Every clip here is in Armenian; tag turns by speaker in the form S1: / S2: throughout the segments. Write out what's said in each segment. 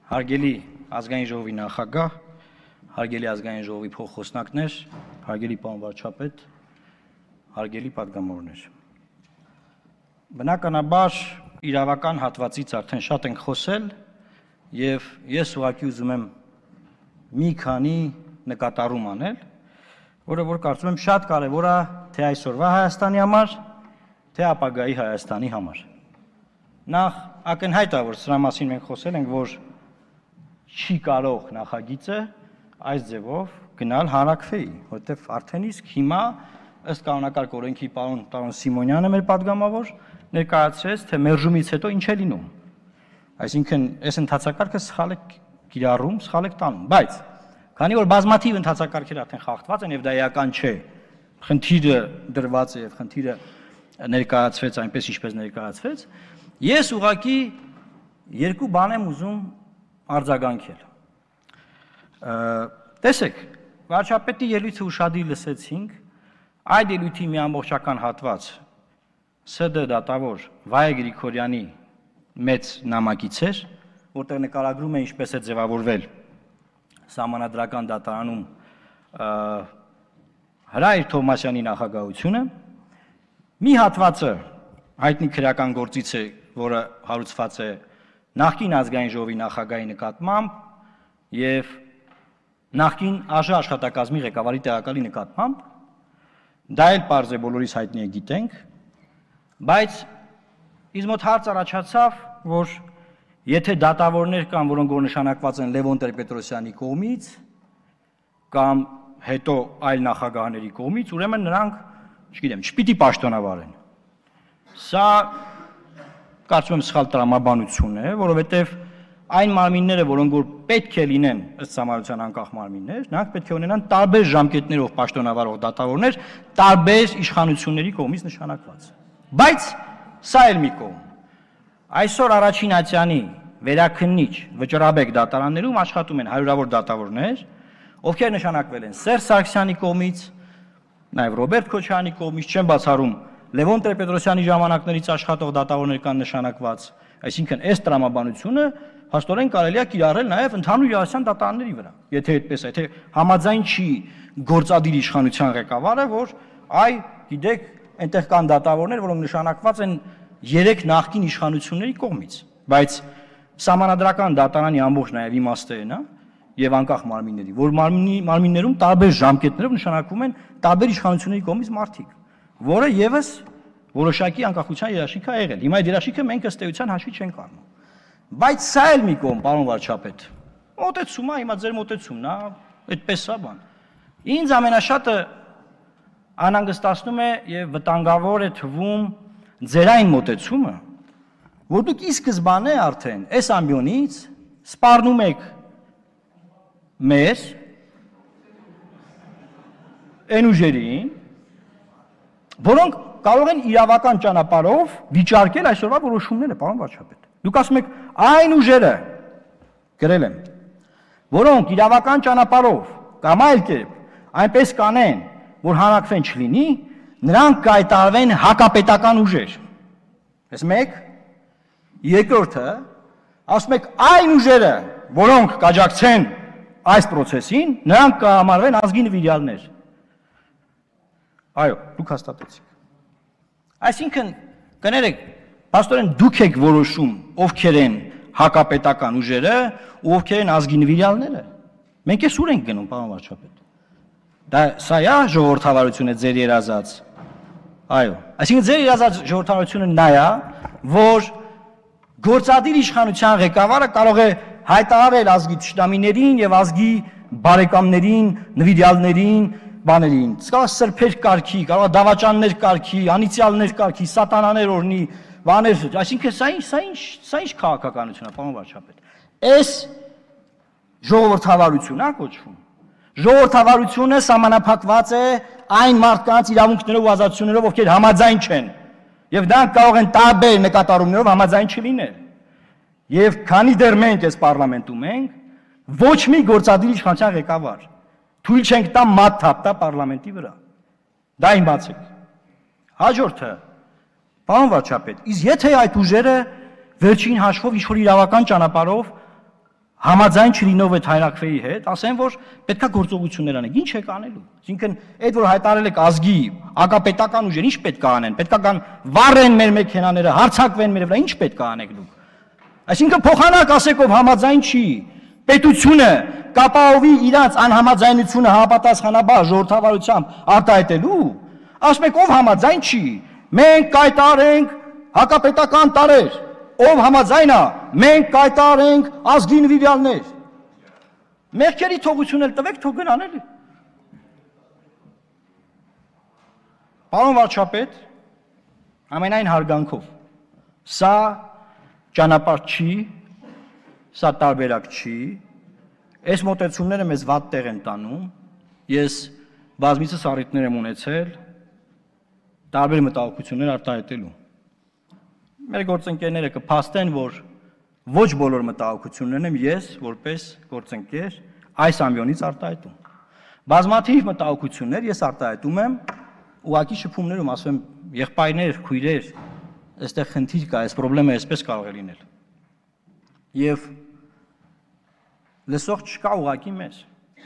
S1: Հարգելի ազգային ժողովի նախագահ, հարգելի ազգային ժողովի փոխխոսնակներ, հարգելի պարոն վարչապետ, հարգելի պատգամավորներ։ Բնականաբար իրավական հատվածից արդեն շատ ենք խոսել եւ ես ուղղակի ուզում եմ մի քանի նկատառում անել, որը որ կարծում եմ շատ կարեւոր է թե այսօրվա Հայաստանի համար, թե ապագայի Հայաստանի համար։ Նախ ակնհայտ է, որ սրա մասին մենք խոսել ենք, որ չի կարող նախագիծը այս ձևով գնալ հանրակրվեի, որտեղ արդեն իսկ հիմա ըստ կանոնակարգ օրենքի պարոն Սիմոնյանը մեր պատգամավոր ներկայացրեց, թե մերժումից հետո ինչ է լինում։ Այսինքն այս ընթացակարգը սխալ է կիրառում, սխալ է տանում, բայց քանի որ բազմաթիվ ընթացակարգեր արդեն խախտված են եւ դա էական չէ, խնդիրը դրված է եւ խնդիրը ներկայացվեց այնպես ինչպես ներկայացվեց, ես ուղղակի երկու բան եմ ուզում արձագանքել։ Տեսեք, վարչապետի ելույթը ուշադիր լսեցինք, այդ ելույթի մի ամբողջական հատված ՍԴ դատավոր Վայե Գրիգորյանի մեծ նամակից էր, որտեղ նկարագրում է ինչպես է ձևավորվել Սահմանադրական դատարանում Հրայր Թովմասյանի նախագահությունը, մի հատվածը հայտնի քրեական գործից է, որը հարուցված է նախկին ազգային ժողովի նախագահի նկատմամբ եւ նախկին ԱԺ աշխատակազմի ղեկավարի տեղակալի նկատմամբ, դա էլ պարզ է բոլորիս հայտնի է գիտենք, բայց ինձ մոտ հարց առաջացավ, որ եթե դատավորներ կան, որոնք որ նշանակված են Լևոն Տեր-Պետրոսյանի կողմից կամ հետո այլ նախագահների կողմից, ուրեմն նրանք, չգիտեմ, չպիտի պաշտոնավարեն։ Սա կարծում եմ սխալ տրամաբանություն է, որովհետև այն մարմինները, որոնք որ պետք է լինեն ըստ համարության անկախ մարմիններ, նրանք պետք է ունենան տարբեր ժամկետներով պաշտոնավարող դատավորներ, տարբեր իշխանությունների կողմից նշանակված։ Բայց սա էլ մի կողմ։ Այսօր առաջին ատյանի վերաքննիչ Վճռաբեկ դատարաններում աշխատում են հարյուրավոր դատավորներ, ովքեր նշանակվել են Սերժ Սարգսյանի կողմից, նաև Ռոբերտ Քոչարյանի կողմից, չեմ բացառում Լևոն Տեր-Պետրոսյանի ժամանակներից աշխատող դատավորներ կան նշանակված, այսինքն այս տրամաբանությունը հաստորեն կարելի է կիրառել նաև ընդհանուր իրավասության դատարանների վրա, եթե այդպես է, եթե համաձայն չի գործադիր իշխանության ղեկավարը, որ այ գիտեք, այնտեղ կան դատավորներ, որոնք նշանակված են 3 նախկին իշխանությունների կողմից, բայց Սահմանադրական դատարանի ամբողջ նաև իմաստը է նա եւ անկախ մարմինների, որ մարմիններում տարբեր ժամկետներով նշանակվում են տարբեր իշխանությունների կողմից մարդիկ, որը եւս որոշակի անկախության երաշխիք է եղել։ Հիմա այդ երաշխիքը մենք ըստ էության հաշվի չենք առնում։ Բայց սա էլ մի կողմ, պարոն վարչապետ, մոտեցում է, հիմա ձեր մոտեցումն է, այդպես է բան։ Ինձ ամենաշատը անհանգստացնում է եւ վտանգավոր է թվում ձեր այն մոտեցումը, որ դուք ի սկզբանե արդեն այս ամբիոնից սպառնում եք մեզ այն ուժերին, որոնք կարող են իրավական ճանապարհով վիճարկել այսօրվա որոշումները, պարոն վարչապետ։ Դուք ասում եք այն ուժերը գրել եմ, որոնք իրավական ճանապարհով կամ այլ կերպ այնպես կանեն, որ հանրակրվեն չլինի, նրանք կայտարվեն հակապետական ուժեր։ Այս մեկ, երկրորդը, ասում եք այն ուժերը, որոնք կաջակցեն այս process-ին, նրանք կհամարվեն ազգի նվիրյալներ։ Այո, դուք հաստատեցիք։ Այսինքն, կներեք, փաստորեն դուք եք որոշում, ովքեր են հակապետական ուժերը ու ովքեր են ազգի նվիրյալները։ Մենք էս ուր ենք գնում, պարոն վարչապետ։ Դա սա է ժողովրդավարությունը ձեր երազած։ Այո, այսինքն ձեր երազած ժողովրդավարությունը նա է, որ գործադիր իշխանության ղեկավարը կարող է հայտարարել ազգի ճշտամիներին եւ ազգի բարեկամներին, նվիրյալներին, բաներին, կարող սրբեր կարգի, կարող դավաճաններ կարգի, անիցիալներ կարգի, սատանաներ օրնի, բաներ, այսինքն սա ինչ քաղաքականություն է, պարոն վարչապետ։ Այս ժողովրդավարություն է կոչվում։ Ժողովրդավարությունը սահմանափակված է այն մարդկանց իրավունքներով ու ազատություններով, ովքեր համաձայն չեն, եւ նրանք կարող են տարբեր նկատառումներով համաձայն չլինել։ Եվ քանի դեռ մենք այս պարլամենտում ենք, ոչ մի գործադիր իշխանության ղեկավար թույլ չենք տա մատ թափտա պարլամենտի վրա։ Դա իմ բացեք։ Հաջորդը, պարոն վարչապետ, իսկ եթե այդ ուժերը վերջին հաշվով ինչ-որ իրավական ճանապարհով Համաձայն չլինով այդ հայրաքվեի հետ, ասեն, որ պետքա գործողություններ անենք, ինչ եք անելու։ Այսինքն, այդ որ հայտարարել եք ազգի, ակապետական ուժեր, ինչ պետք է անեն, պետքա կան վառեն մեր մեքենաները, հարձակվեն մեր վրա, ինչ պետք է անեք դուք։ Այսինքն փոխանակ ասեք, ով համաձայն չի, պետությունը կապահովի իրաց անհամաձայնությունը համապատասխանաբար ժողովրդավարությամբ արտահայտելու, ասում եք, ով համաձայն չի, մենք կայտարենք հակապետական տարեր, ով համաձայն է, մենք կայտարենք ազգի նվիրյալներ։ Մեղքերի թողություն էլ տվեք, թող գնան էլի։ Պարոն վարչապետ, ամենայն հարգանքով, սա ճանապարհ չի, սա տարբերակ չի, այս մոտեցումները մեզ վատ տեղ են տանում, ես բազմիցս առիթներ եմ ունեցել, տարբեր մտահոգություններ արտահայտելու։ Մեր գործընկերները կփաստեն, որ ոչ բոլոր մտահոգություններն եմ ես, որպես գործընկեր, այս ամբիոնից արտահայտում։ Բազմաթիվ մտահոգություններ ես արտահայտում եմ ուղղակի շփումներում, ասում եմ, եղբայրներ, քույրեր, այստեղ խնդիր կա, այս խնդրեմը այսպես կարող է լինել։ Եվ լսող չկա ուղղակի մեզ։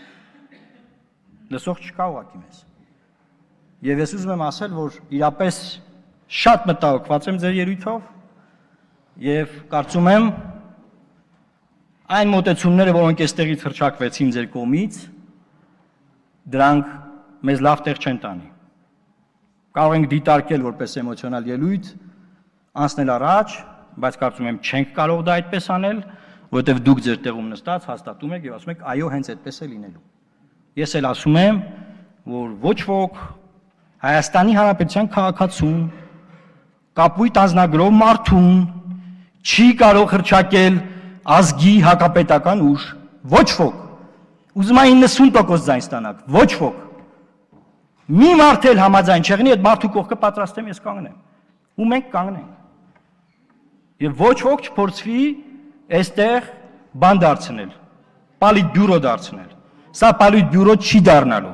S1: Լսող չկա ուղղակի մեզ։ Եվ ես ուզում եմ ասել, որ իրապես շատ մտահոգված եմ ձեր ելույթով եւ կարծում եմ այն մոտեցումները, որոնք այստեղից հրճակվեցին ձեր կողմից, դրանք մեզ լավ տեղ չեն տանի։ Կարող ենք դիտարկել որպես էմոցիոնալ ելույթ, անցնել առաջ, բայց կարծում եմ չենք կարող դա այդպես անել, որովհետեւ դուք ձեր տեղում նստած հաստատում եք եւ ասում եք, այո, հենց այդպես է լինելու։ Ես էլ ասում եմ, որ ոչ ոք Հայաստանի Հանրապետության քաղաքացուն կապույտ անձնագրով մարդուն չի կարող հրճակել ազգի հակապետական ուժ, ոչ ոք, ուզում եմ 90% ձայն ստանաք, ոչ ոք, մի մարդ էլ համաձայն չեղնի, այդ մարդու կողքը պատրաստ եմ ես կանգնեմ, ու մենք կանգնենք, և ոչ ոք չփորձվի այստեղ բան դարձնել, պալիտբյուրո դարձնել, սա պալիտբյուրո չի դառնալու,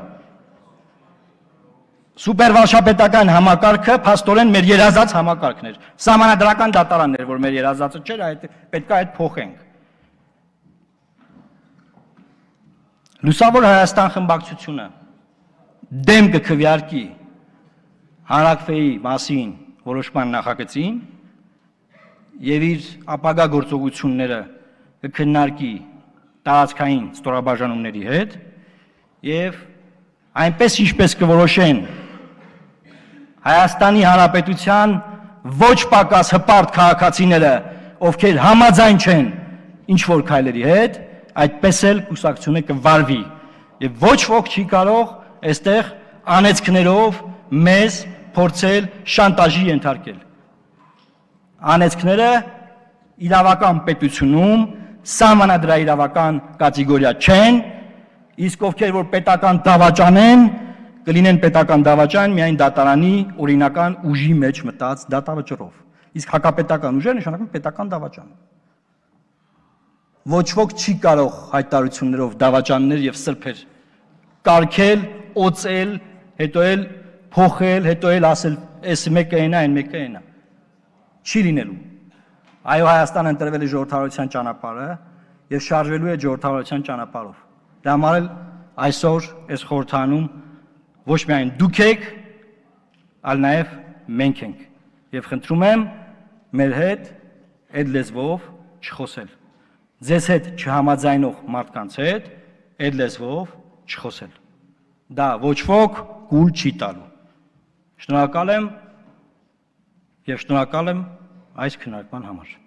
S1: Սուպերվարշապետական համակարգը փաստորեն մեր երազած համակարգն էր։ Սահմանադրական դատարանն էր, որ մեր երազածը չէր, պետք է այդ փոխենք։ Լուսավոր Հայաստան խմբակցությունը դեմ կքվեարկի հանրաքվեի մասին որոշման նախագծին եւ իր ապագա գործողությունները կքննարկի տարածքային ստորաբաժանումների հետ եւ այնպես ինչպես կորոշեն Հայաստանի Հանրապետության ոչ պակաս հպարտ քաղաքացիները, ովքեր համաձայն չեն ինչ-որ քայլերի հետ, այդպես էլ կուսակցությունը կվարվի եւ ոչ ոք չի կարող այստեղ անեծքներով մեզ փորձել շանտաժի ենթարկել։ Անեծքները իրավական պետությունում սահմանադրաիրավական կատեգորիա չեն, իսկ ովքեր որ պետական դավաճան են, կլինեն պետական դավաճան միայն դատարանի օրինական ուժի մեջ մտած դատավճռով։ Իսկ հակապետական ուժերը նշանակում պետական դավաճան։ Ոչ ոք չի կարող հայտարարություններով դավաճաններ եւ սրբեր կարգել, օծել, հետո էլ փոխել, հետո էլ ասել, այս մեկը այնա, այն մեկը այնա։ Չի լինելու։ Այո, Հայաստանը ընտրվել է ժողովրդավարության ճանապարհը եւ շարժվելու է ժողովրդավարության ճանապարհով։ Դա համար էլ այսօր այս խորհրդանում ոչ միայն դուք եք, այլ նաև մենք ենք։ Եվ խնդրում եմ մեր հետ այդ լեզվով չխոսել։ Ձեզ հետ չհամաձայնող մարդկանց հետ այդ լեզվով չխոսել։ Դա ոչ ոք կուլ չի տալու։ Շնորհակալ եմ եւ շնորհակալ եմ այս քննարկման համար։